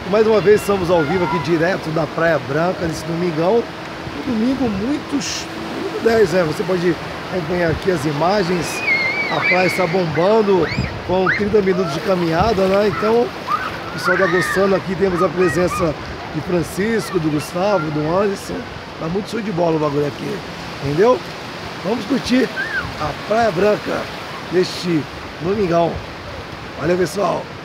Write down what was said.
Mais uma vez estamos ao vivo aqui direto da Praia Branca nesse domingão. Um domingo muito 10, né? Você pode acompanhar aqui as imagens. A praia está bombando com 30 minutos de caminhada, né? Então, o pessoal está gostando aqui. Temos a presença de Francisco, do Gustavo, do Anderson. Tá muito show de bola o bagulho aqui, entendeu? Vamos curtir a Praia Branca neste domingão. Valeu, pessoal!